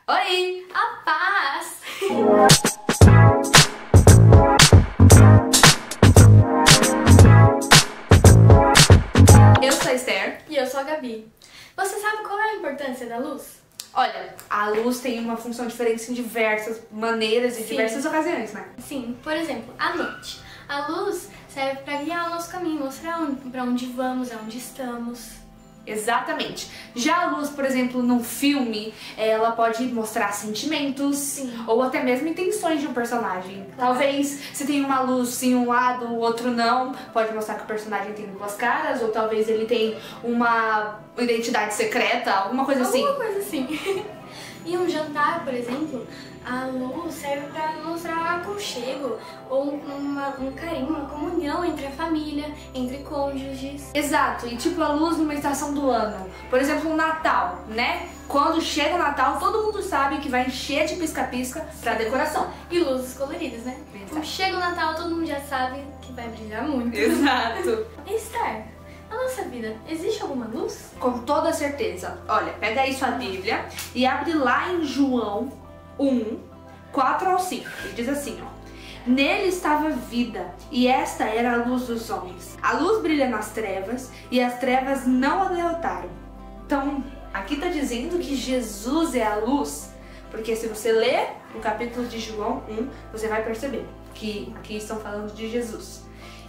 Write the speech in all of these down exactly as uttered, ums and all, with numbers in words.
Oi! A paz! Eu sou a Esther. E eu sou a Gabi. Você sabe qual é a importância da luz? Olha, a luz tem uma função diferente em diversas maneiras e Sim. diversas ocasiões, né? Sim, por exemplo, à noite. A luz serve para guiar o nosso caminho, mostrar para onde vamos, aonde estamos. Exatamente. Já a luz, por exemplo, num filme, ela pode mostrar sentimentos. Sim. Ou até mesmo intenções de um personagem. Claro. Talvez se tem uma luz em um lado, o outro não, pode mostrar que o personagem tem duas caras, ou talvez ele tem uma identidade secreta, alguma coisa assim. Alguma coisa assim. Em um jantar, por exemplo, a luz serve para mostrar aconchego ou uma, um carinho, uma comunhão entre a família, entre cônjuges. Exato, e tipo a luz numa estação do ano. Por exemplo, o Natal, né? Quando chega o Natal, todo mundo sabe que vai encher de pisca-pisca pra decoração. E luzes coloridas, né? Exato. Quando chega o Natal, todo mundo já sabe que vai brilhar muito. Exato. Esther, na nossa vida, existe alguma luz? Com toda certeza. Olha, pega aí sua Bíblia e abre lá em João um, quatro ao cinco. E diz assim, ó. Nele estava vida, e esta era a luz dos homens. A luz brilha nas trevas, e as trevas não a derrotaram. Então, aqui está dizendo que Jesus é a luz, porque se você ler o capítulo de João um, você vai perceber que aqui estão falando de Jesus.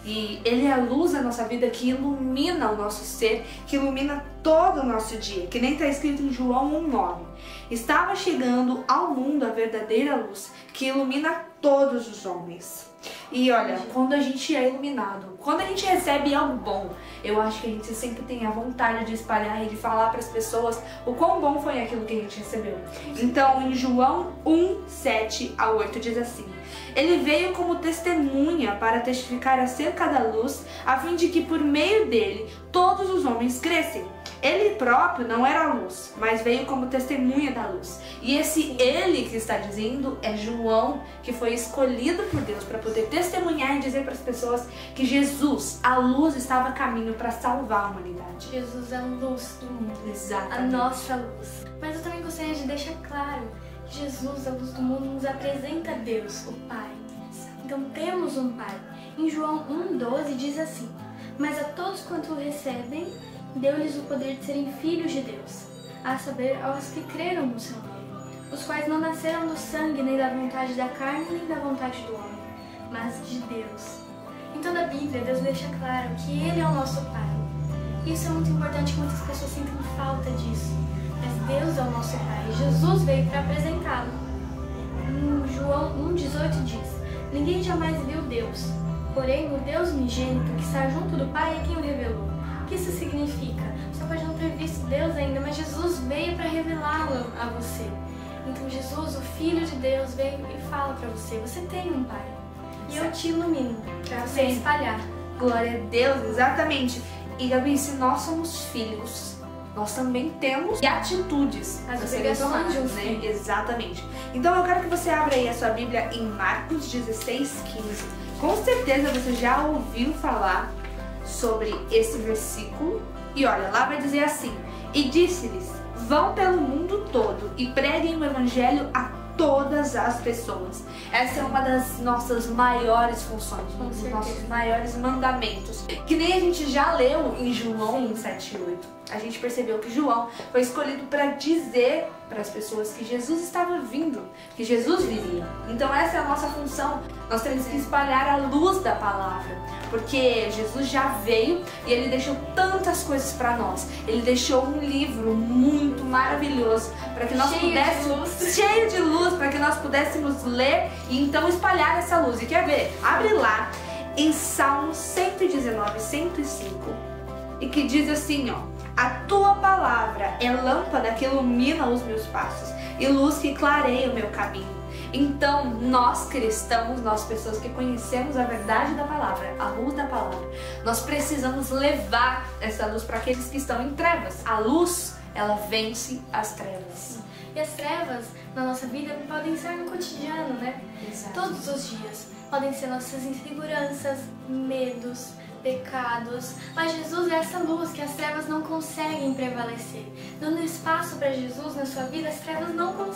E Ele é a luz da nossa vida que ilumina o nosso ser, que ilumina todo o nosso dia, que nem está escrito em João um, nove. Estava chegando ao mundo a verdadeira luz, que ilumina todos os homens. E olha, quando a gente é iluminado, quando a gente recebe algo bom, eu acho que a gente sempre tem a vontade de espalhar e de falar para as pessoas o quão bom foi aquilo que a gente recebeu. Então, em João um, sete a oito diz assim: Ele veio como testemunha para testificar acerca da luz, a fim de que por meio dele todos os homens crescem. Ele próprio não era a luz, mas veio como testemunha da luz. E esse ele que está dizendo é João, que foi escolhido por Deus para poder testemunhar e dizer para as pessoas que Jesus, a luz, estava a caminho para salvar a humanidade. Jesus é a luz do mundo. Exatamente. A nossa luz. Mas eu também gostaria de deixar claro que Jesus, a luz do mundo, nos apresenta a Deus, o Pai. Então temos um Pai. Em João um, doze diz assim: Mas a todos quanto o recebem, deu-lhes o poder de serem filhos de Deus, a saber, aos que creram no seu nome, os quais não nasceram do sangue, nem da vontade da carne, nem da vontade do homem, mas de Deus. Em toda a Bíblia, Deus deixa claro que Ele é o nosso Pai. Isso é muito importante, muitas pessoas sentem falta disso, mas Deus é o nosso Pai, e Jesus veio para apresentá-lo. Em João um, dezoito diz: Ninguém jamais viu Deus, porém o Deus unigênito, que está junto do Pai, é quem o revelou. O que isso significa? Você pode não ter visto Deus ainda, mas Jesus veio para revelá-lo a você. Então Jesus, o Filho de Deus, veio e fala para você: você tem um Pai. E eu te ilumino para você Sim. espalhar. Glória a Deus, exatamente. E Gabi, se nós somos filhos, nós também temos atitudes As a serem obrigações tomadas, de um né? filho. Exatamente. Então eu quero que você abra aí a sua Bíblia em Marcos dezesseis, quinze. Com certeza você já ouviu falar sobre esse versículo. E olha, lá vai dizer assim: E disse-lhes, vão pelo mundo todo e preguem o evangelho a todas as pessoas. Essa é uma das nossas maiores funções, um dos nossos maiores mandamentos, que nem a gente já leu em João um, sete e oito. A gente percebeu que João foi escolhido para dizer para as pessoas que Jesus estava vindo, que Jesus viria. Então essa é a nossa função. Nós temos que espalhar a luz da palavra, porque Jesus já veio e Ele deixou tantas coisas para nós. Ele deixou um livro muito maravilhoso para que nós Cheio pudéssemos, de luz. cheio de luz, para que nós pudéssemos ler e então espalhar essa luz. E quer ver? Abre lá em Salmo cento e dezenove, cento e cinco, e que diz assim, ó: A tua palavra é lâmpada que ilumina os meus passos e luz que clareia o meu caminho. Então, nós cristãos, nós pessoas que conhecemos a verdade da palavra, a luz da palavra, nós precisamos levar essa luz para aqueles que estão em trevas. A luz, ela vence as trevas. E as trevas na nossa vida podem ser no cotidiano, né? Exato. Todos os dias. Podem ser nossas inseguranças, medos, pecados, mas Jesus é essa luz que as trevas não conseguem prevalecer. Dando espaço para Jesus na sua vida, as trevas não conseguem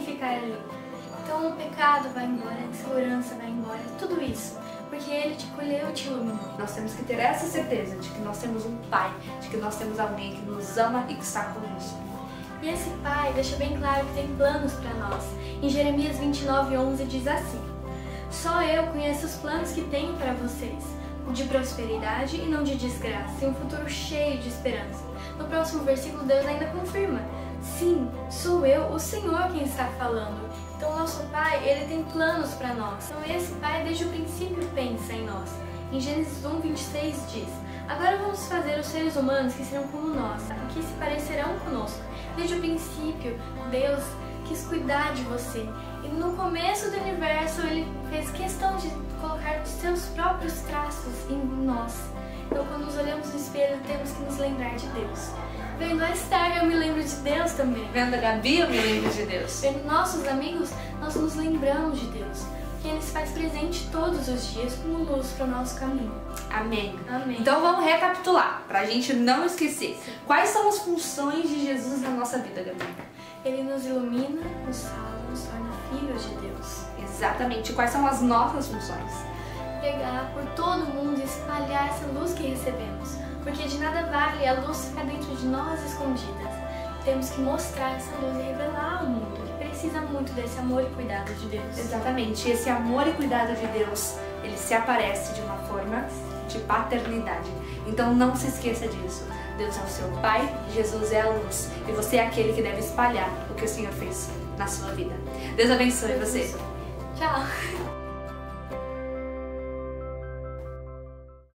ficar ali. Então o pecado vai embora, a insegurança vai embora, tudo isso. Porque Ele te colheu e te iluminou. Nós temos que ter essa certeza de que nós temos um Pai, de que nós temos alguém que nos ama e que está conosco. E esse Pai deixa bem claro que tem planos para nós. Em Jeremias vinte e nove, onze diz assim: Só eu conheço os planos que tenho para vocês, de prosperidade e não de desgraça, e um futuro cheio de esperança. No próximo versículo, Deus ainda confirma: Sim, sou eu, o Senhor, quem está falando. Então, o nosso Pai, Ele tem planos para nós. Então, esse Pai, desde o princípio, pensa em nós. Em Gênesis um, vinte e seis diz: Agora vamos fazer os seres humanos que serão como nós, que se parecerão conosco. Desde o princípio, Deus quis cuidar de você. E no começo do universo, Ele fez questão de colocar os seus próprios traços em nós. Então, quando nos olhamos no espelho, temos que nos lembrar de Deus. Vendo a Esther, eu me lembro de Deus também. Vendo a Gabi, eu me lembro de Deus. Vendo nossos amigos, nós nos lembramos de Deus. Porque Ele se faz presente todos os dias como luz para o nosso caminho. Amém. Amém. Então vamos recapitular, para a gente não esquecer. Quais são as funções de Jesus na nossa vida, Gabi? Ele nos ilumina, nos salva, nos torna filhos de Deus. Exatamente. Quais são as nossas funções? Pregar por todo mundo e espalhar essa luz que recebemos. Porque de nada vale a luz ficar dentro de nós escondidas. Temos que mostrar essa luz e revelar ao mundo que precisa muito desse amor e cuidado de Deus. Exatamente. Esse amor e cuidado de Deus, ele se aparece de uma forma de paternidade. Então não se esqueça disso. Deus é o seu Pai, Jesus é a luz. E você é aquele que deve espalhar o que o Senhor fez na sua vida. Deus abençoe você. Tchau!